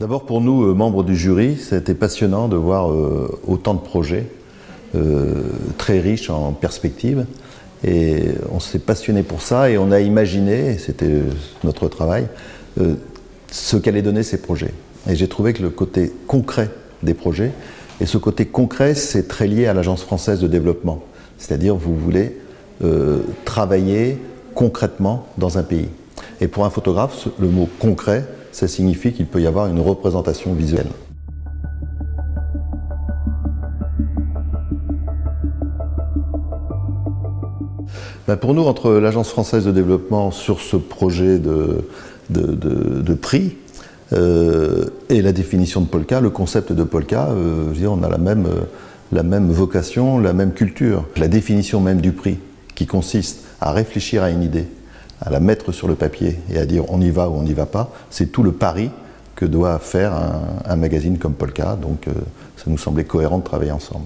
D'abord pour nous, membres du jury, ça a été passionnant de voir autant de projets très riches en perspectives. Et on s'est passionné pour ça et on a imaginé, et c'était notre travail, ce qu'allaient donner ces projets. Et j'ai trouvé que le côté concret des projets, et ce côté concret, c'est très lié à l'Agence française de développement. C'est-à-dire vous voulez travailler concrètement dans un pays. Et pour un photographe, le mot concret, ça signifie qu'il peut y avoir une représentation visuelle. Pour nous, entre l'Agence française de développement sur ce projet de prix et la définition de Polka, le concept de Polka, je veux dire, on a la même vocation, la même culture. La définition même du prix, qui consiste à réfléchir à une idée, à la mettre sur le papier et à dire on y va ou on n'y va pas, c'est tout le pari que doit faire un magazine comme Polka. Donc ça nous semblait cohérent de travailler ensemble.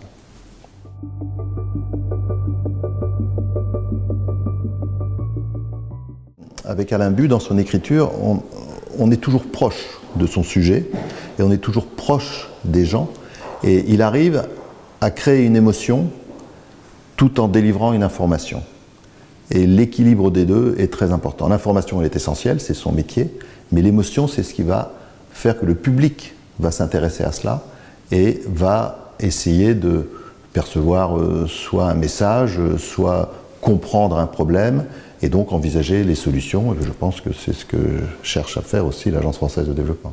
Avec Alain Bu, dans son écriture, on est toujours proche de son sujet et on est toujours proche des gens. Et il arrive à créer une émotion tout en délivrant une information. Et l'équilibre des deux est très important. L'information, elle est essentielle, c'est son métier, mais l'émotion, c'est ce qui va faire que le public va s'intéresser à cela et va essayer de percevoir soit un message, soit comprendre un problème, et donc envisager les solutions. Et je pense que c'est ce que cherche à faire aussi l'Agence française de développement.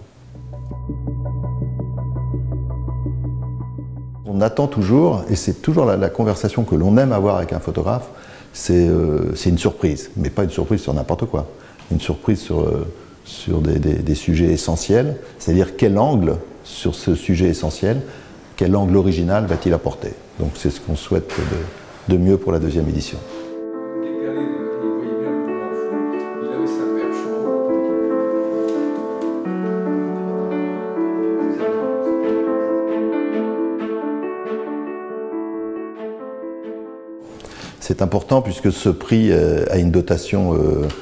On attend toujours, et c'est toujours la conversation que l'on aime avoir avec un photographe, c'est une surprise, mais pas une surprise sur n'importe quoi. Une surprise sur des sujets essentiels, c'est-à-dire quel angle sur ce sujet essentiel, quel angle original va-t-il apporter. Donc c'est ce qu'on souhaite de mieux pour la deuxième édition. C'est important puisque ce prix a une dotation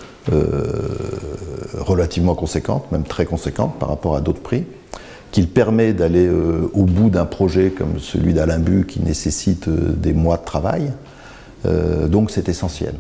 relativement conséquente, même très conséquente par rapport à d'autres prix, qu'il permet d'aller au bout d'un projet comme celui d'Alain Bu qui nécessite des mois de travail. Donc c'est essentiel.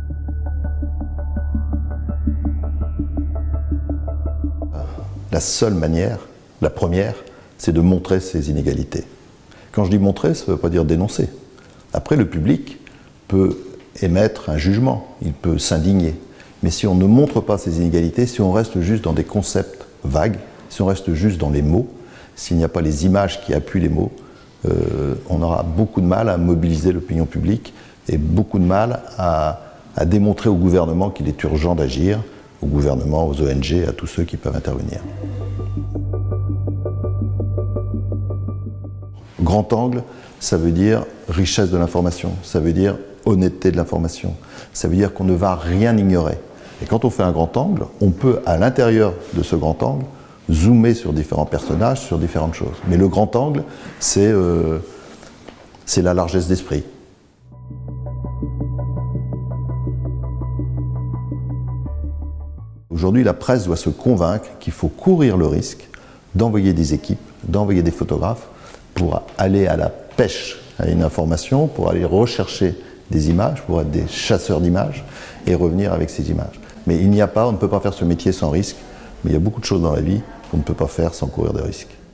La seule manière, la première, c'est de montrer ces inégalités. Quand je dis montrer, ça ne veut pas dire dénoncer. Après, le public peut émettre un jugement, il peut s'indigner. Mais si on ne montre pas ces inégalités, si on reste juste dans des concepts vagues, si on reste juste dans les mots, s'il n'y a pas les images qui appuient les mots, on aura beaucoup de mal à mobiliser l'opinion publique et beaucoup de mal à démontrer au gouvernement qu'il est urgent d'agir, au gouvernement, aux ONG, à tous ceux qui peuvent intervenir. Grand angle, ça veut dire richesse de l'information, ça veut dire honnêteté de l'information, ça veut dire qu'on ne va rien ignorer. Et quand on fait un grand angle, on peut, à l'intérieur de ce grand angle, zoomer sur différents personnages, sur différentes choses. Mais le grand angle, c'est la largesse d'esprit. Aujourd'hui, la presse doit se convaincre qu'il faut courir le risque d'envoyer des équipes, d'envoyer des photographes pour aller à la pêche à une information, pour aller rechercher des images, pour être des chasseurs d'images et revenir avec ces images. Mais on ne peut pas faire ce métier sans risque, mais il y a beaucoup de choses dans la vie qu'on ne peut pas faire sans courir des risques.